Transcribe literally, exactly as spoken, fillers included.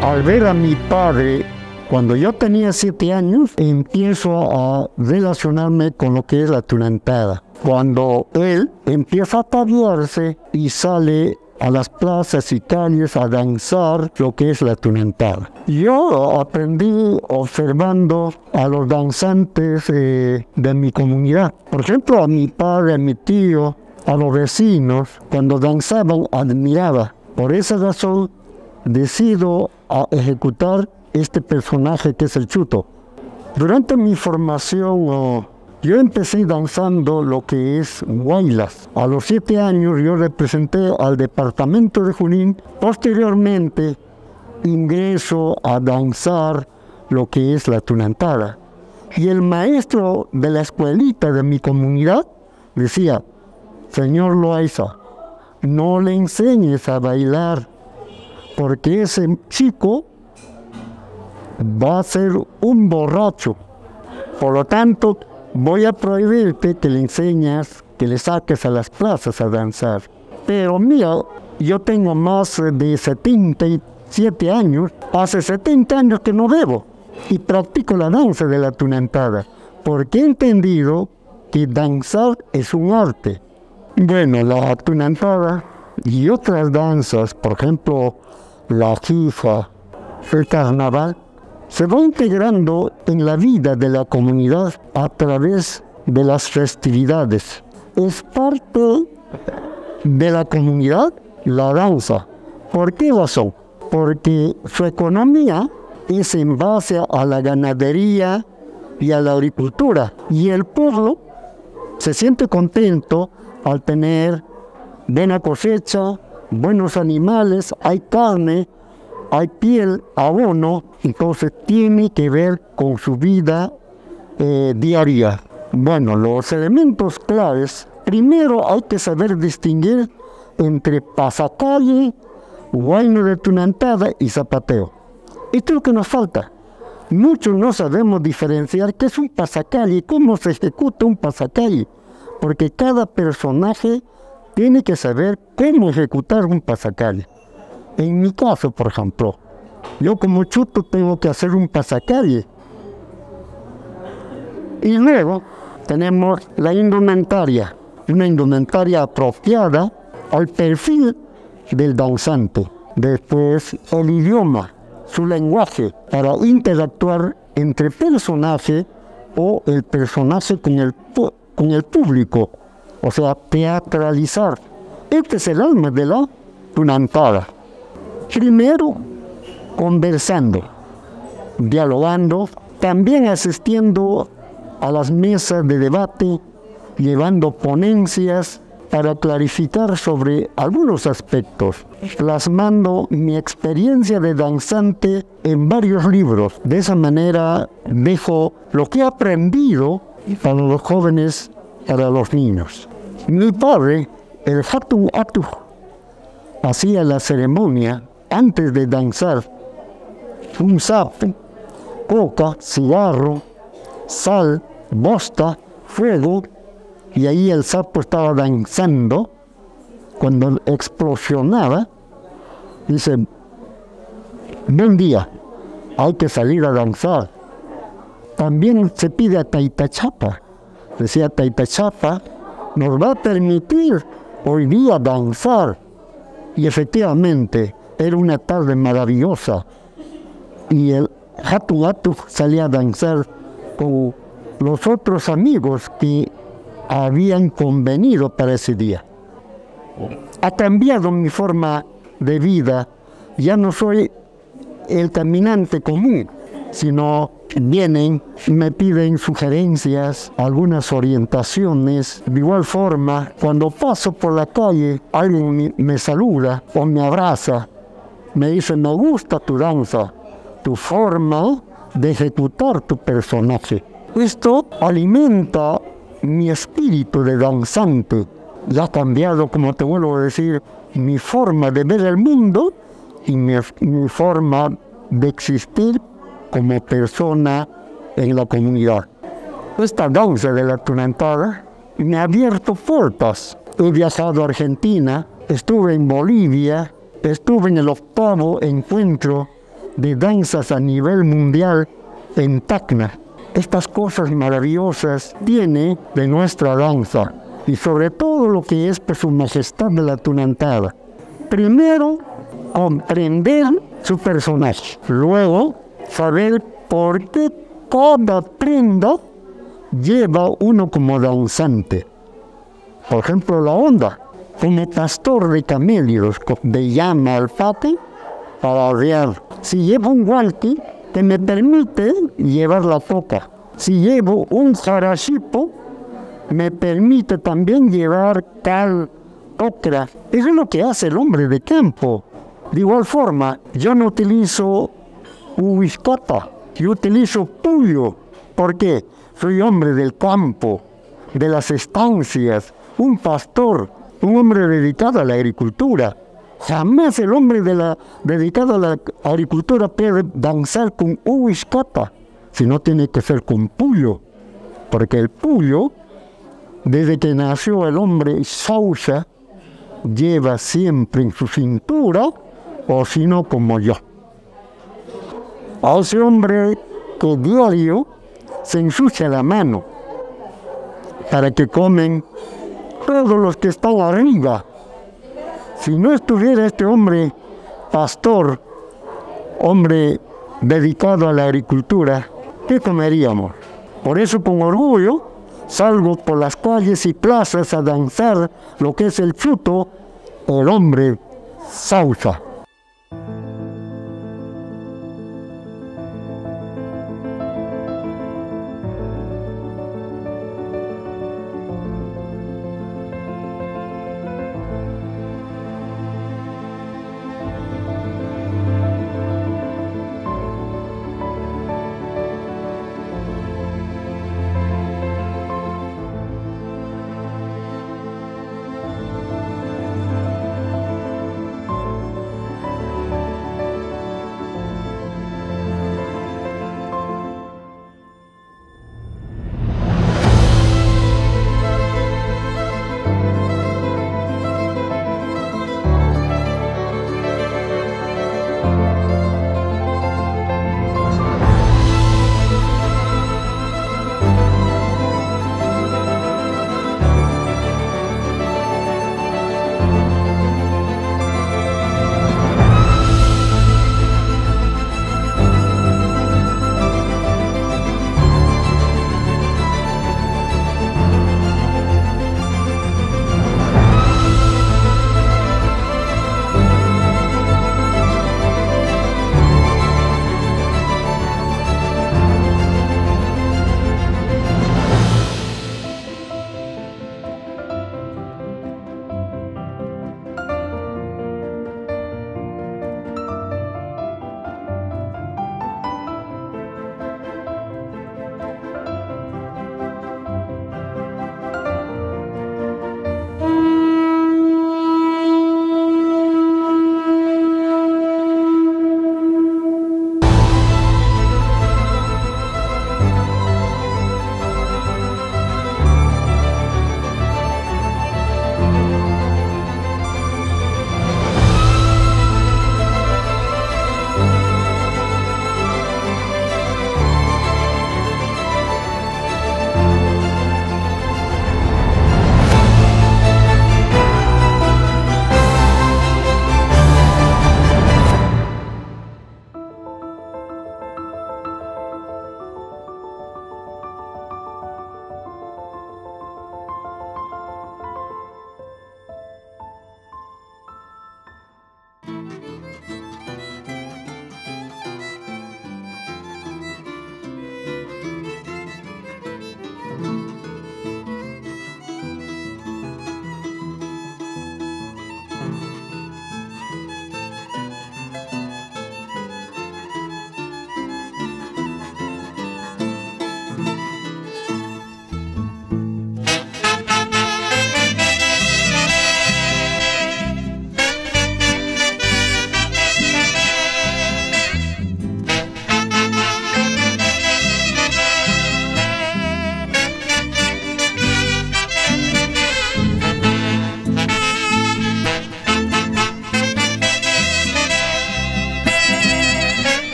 Al ver a mi padre, cuando yo tenía siete años, empiezo a relacionarme con lo que es la tunantada. Cuando él empieza a ataviarse y sale a las plazas y calles a danzar lo que es la tunantada. Yo aprendí observando a los danzantes eh, de mi comunidad. Por ejemplo, a mi padre, a mi tío, a los vecinos, cuando danzaban, admiraba. Por esa razón, decido a ejecutar este personaje que es el Chuto. Durante mi formación, oh, yo empecé danzando lo que es huaylas. A los siete años yo representé al departamento de Junín. Posteriormente ingreso a danzar lo que es la tunantada. Y el maestro de la escuelita de mi comunidad decía: señor Loaiza, no le enseñes a bailar, porque ese chico va a ser un borracho. Por lo tanto, voy a prohibirte que le enseñas, que le saques a las plazas a danzar. Pero mira, yo tengo más de setenta y siete años, hace setenta años que no bebo y practico la danza de la tunantada, porque he entendido que danzar es un arte. Bueno, la tunantada y otras danzas, por ejemplo, la jifa, el carnaval, se va integrando en la vida de la comunidad a través de las festividades. Es parte de la comunidad la danza. ¿Por qué razón? Porque su economía es en base a la ganadería y a la agricultura. Y el pueblo se siente contento al tener buena cosecha, buenos animales, hay carne, hay piel, abono, entonces tiene que ver con su vida eh, diaria. Bueno, los elementos claves, primero hay que saber distinguir entre pasacalle, huayno de tunantada y zapateo. Esto es lo que nos falta. Muchos no sabemos diferenciar qué es un pasacalle y cómo se ejecuta un pasacalle, porque cada personaje tiene que saber cómo ejecutar un pasacalle. En mi caso, por ejemplo, yo como Chuto tengo que hacer un pasacalle. Y luego tenemos la indumentaria, una indumentaria apropiada al perfil del danzante. Después el idioma, su lenguaje, para interactuar entre personaje o el personaje con el, con el público, o sea, teatralizar. Este es el alma de la tunantada. Primero, conversando, dialogando, también asistiendo a las mesas de debate, llevando ponencias para clarificar sobre algunos aspectos, plasmando mi experiencia de danzante en varios libros. De esa manera dejo lo que he aprendido para los jóvenes, para los niños. Mi padre, el Hatun Atu, hacía la ceremonia antes de danzar. Un sapo, coca, cigarro, sal, bosta, fuego, y ahí el sapo estaba danzando. Cuando explosionaba, dice: buen día, hay que salir a danzar. También se pide a Taitachapa, decía Taitachapa, nos va a permitir hoy día danzar. Y efectivamente, era una tarde maravillosa. Y el Hatun Atu salía a danzar con los otros amigos que habían convenido para ese día. Ha cambiado mi forma de vida. Ya no soy el caminante común, sino vienen, me piden sugerencias, algunas orientaciones. De igual forma, cuando paso por la calle, alguien me, me saluda o me abraza, me dice: me gusta tu danza, tu forma de ejecutar tu personaje. Esto alimenta mi espíritu de danzante. Ya ha cambiado, como te vuelvo a decir, mi forma de ver el mundo y mi, mi forma de existir como persona en la comunidad. Esta danza de la tunantada me ha abierto puertas. He viajado a Argentina, estuve en Bolivia, estuve en el octavo encuentro de danzas a nivel mundial en Tacna. Estas cosas maravillosas tiene de nuestra danza y sobre todo lo que es pues, su majestad de la tunantada. Primero, comprender su personaje. Luego, saber por qué cada prenda lleva uno como danzante. Por ejemplo, la onda, como pastor de camellos, de llama al pate para arriar. Si llevo un guante, que me permite llevar la toca. Si llevo un jarachipo, me permite también llevar tal ocra. Eso es lo que hace el hombre de campo. De igual forma, yo no utilizo huiscata, yo utilizo puyo. ¿Por qué? Soy hombre del campo, de las estancias, un pastor, un hombre dedicado a la agricultura. Jamás el hombre de la, dedicado a la agricultura puede danzar con huiscata, sino tiene que ser con puyo, porque el puyo, desde que nació el hombre Sausa, lleva siempre en su cintura, o si no como yo. A ese hombre que diario se ensucia la mano, para que comen todos los que están arriba. Si no estuviera este hombre pastor, hombre dedicado a la agricultura, ¿qué comeríamos? Por eso con orgullo salgo por las calles y plazas a danzar lo que es el fruto, el hombre Sausa.